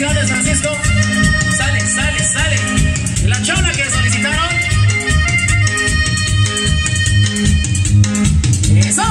Felicitaciones, Francisco. Sale, sale, sale. La chona que solicitaron. Eso.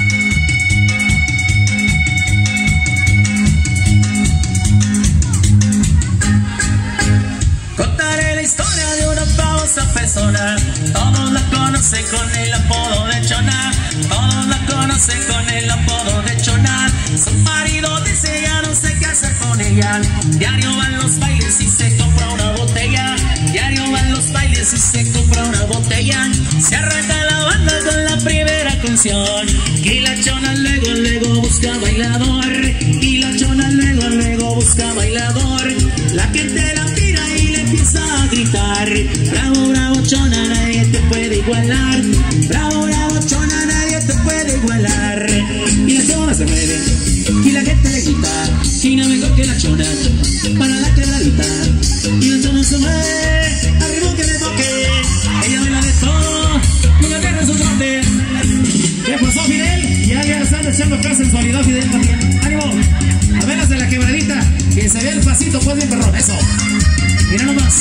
Contaré la historia de una famosa persona. Todos la conocen con el apodo de Chona. Todos la conocen con el apodo de Chona. Su marido dice ya no sé qué hacer con ella. Diario van los bailes y se compra una botella. Diario van los bailes y se compra una botella. Se arranca la banda con la primera canción. Y la Chona luego busca bailador. Y la Chona luego busca bailador. La gente la mira y le empieza a gritar. Bravo, bravo, Chona, nadie te puede igualar. Bravo, bravo, Chona, nadie te puede igualar. Y la Chona se mueve y la gente le grita. Y no mejor que la Chona para la quebradita. Y la Chona se mueve al ritmo que le toque. Ella baila de todo y la tierra es su trote. ¿Qué pasó, Fidel? Ya están echando acá sensualidad, Fidel, también. ¡Ánimo! A ver las de la quebradita, que se ve el pasito, pues bien perrón. Eso. Mira nomás.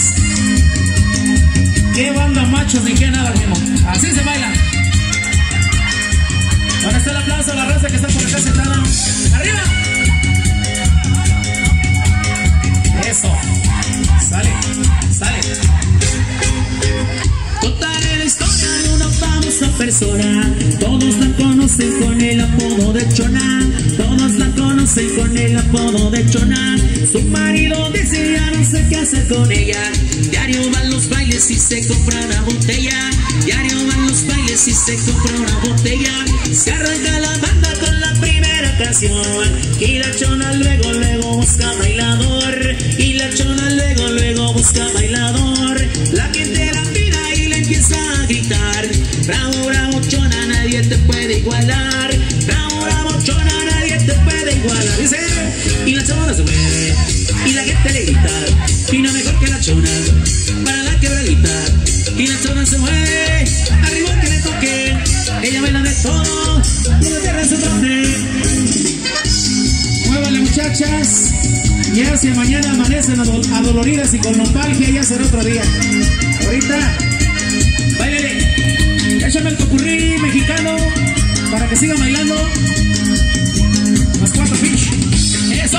Qué banda machos ni qué nada, mismo. Así se baila. ¿Dónde está el aplauso a la raza que está por acá sentada? ¡Arriba! Eso. Sale, sale. Contaré la historia de una famosa persona. Todos la conocen con el apodo de Chona. Todos la conocen con el apodo de Chona. Su marido dice ya no sé qué hacer con ella. Diario van los bailes y se compra una botella. Diario van los bailes y se compra una botella. Se arranca la banda con la primera canción. Y la Chona luego busca bailador. Y la Chona luego busca bailador. La gente la mira y le empieza a gritar. Bravo, bravo, Chona, nadie te puede igualar. Bravo, bravo, Chona, nadie te puede igualar. Dice, y la Chona se mueve y la gente le grita. Y no mejor que la Chona para la quebradita. Y la Chona se mueve al ritmo que le toque. Ella baila de todo y la tierra es su trote. Muévanle, muchachas. Ya si mañana amanecen adoloridas y con nostalgia, ya será otro día. Ahorita, báilale. Échame el popurrí mexicano para que sigan bailando. Más 4 pinch. Eso.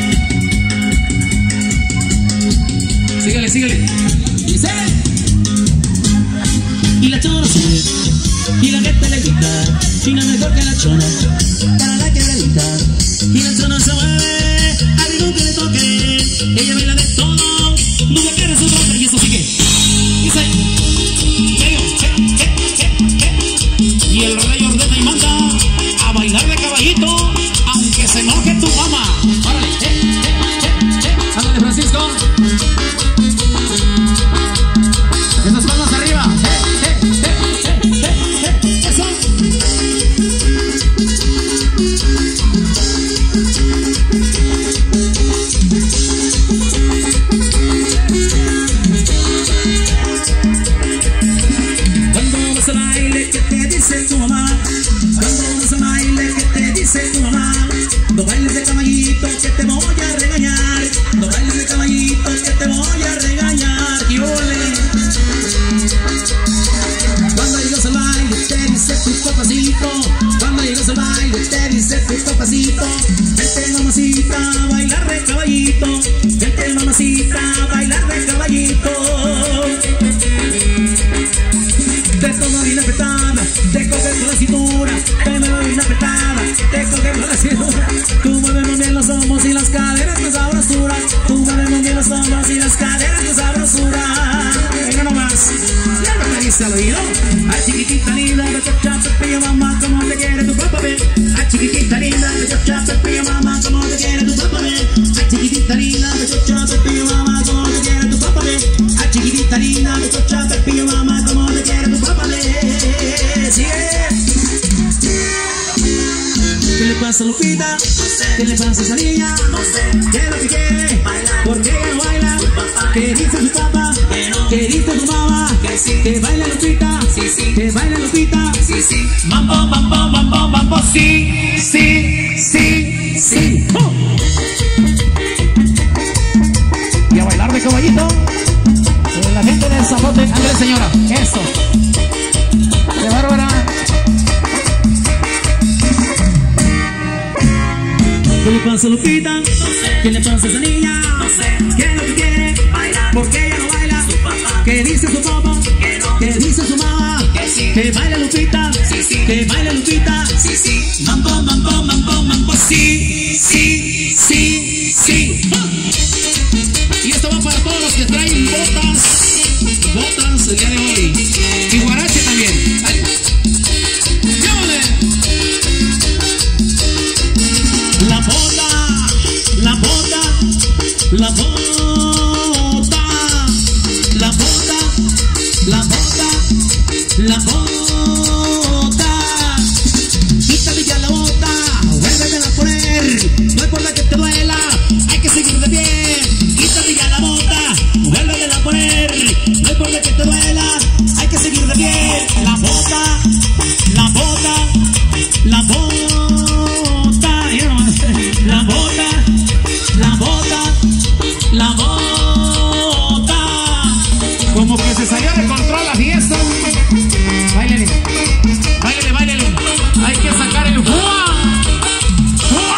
Síguele, síguele. Dice. Y la Chona se mueve y la gente le grita. Y no mejor que la Chona para la quebradita. Y la Chona se mueve al ritmo que le toque. Ella baila de todo, no le quieres su trote. Y eso sigue. Dice. Y el rey ordena y manda a bailar de caballito, aunque se enoje tu mamá. Órale. Ándale, Francisco. Esas palmas arriba. Eso. Cuando vas al baile, ¿qué te dice tu mamá? Cuando vas al baile, ¿qué te dice tu mamá? No bailes de caballito, que te voy a regañar. No bailes de caballito, que te voy a regañar. Y ole. Cuando llegas al baile, te dice tu papacito. Cuando llegas al baile, te dice tu papacito. Vente, mamacita, a bailar de caballito. Vente, mamacita, a bailar de caballito. Te tomo bien apretada, te coges por la cintura. Te muevo bien apretada, te coges por la cintura. Tú mueves bien los hombros y las caderas de sabrosura. Tú mueves bien los hombros y las caderas de sabrosura. Venga nomás, ya no me dice al oído. Ay, chiquitita linda, de chacha, pepillo, mamá, como te quiere tu papá, ve. Ay, chiquitita linda, de chacha, pepillo, mamá, como te quiere tu papá, ve. Ay, chiquitita linda, de chacha, pepillo, mamá, como te quiere tu papá, ve. Ay, chiquitita linda, de chacha, pepillo, mamá, como te quiere tu papá, ve. ¿Qué le pasa a Lupita? ¿Qué le pasa a esa niña? ¿Qué es lo que quiere? ¿Por qué ella no baila? ¿Qué dice su papá? ¿Qué dice tu mamá? Que baila Lupita, que baila Lupita. Mambo, mambo, mambo, mambo, sí, sí, sí, sí. zapote, ándale señora, eso. ¡Qué bárbara! ¿Qué le pasa a Lupita? No sé. ¿Qué le pasa a esa niña? No sé. ¿Qué es lo que quiere? Bailar. ¿Por qué ella no baila? Su papá. ¿Qué dice su papá? Que no. ¿Qué dice su mamá? Que sí. ¿Que baila Lupita? Sí, sí. ¿Que baila Lupita? Sí, sí. Mambo, mambo, mambo, mambo. Sí, sí, sí, sí. Y esto va para todos los que traen botas el día de hoy. Y guarache también. ¡Ay! ¡Llámale! La bota, la bota, la bota, la bota, la bota, la bota. Quítate ya la bota, vuélvete a poner. No importa que te duela, hay que seguir de pie. Quítate ya la bota, vuélvete a poner. No importa que te duela, hay que seguir de pie. La bota, la bota, la bota. La bota, la bota, la bota. Como que se salió de control la fiesta. Báilele, báilele, báilele. Hay que sacar el ¡fua! ¡Fua!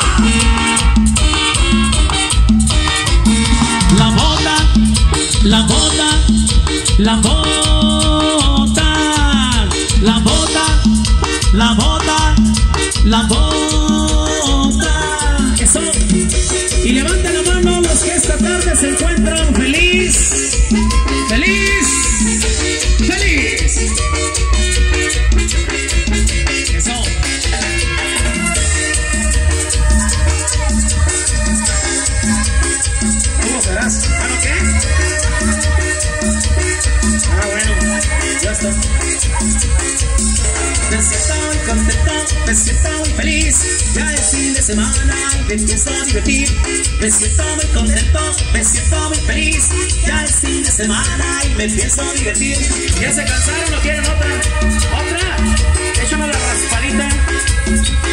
La bota, la bota, la bota, la bota, la bota, la bota. Eso. Y levanten la mano los que esta tarde se encuentran feliz, feliz, feliz. Eso. ¿Cómo serás? ¿Ah, qué? Ah, bueno, ya está. Me siento muy contento, me siento muy feliz. Ya es fin de semana y me empiezo a divertir. Me siento muy contento, me siento muy feliz. Ya es fin de semana y me empiezo a divertir. ¿Ya se cansaron o quieren otra? ¿Otra? Échame la raspadita.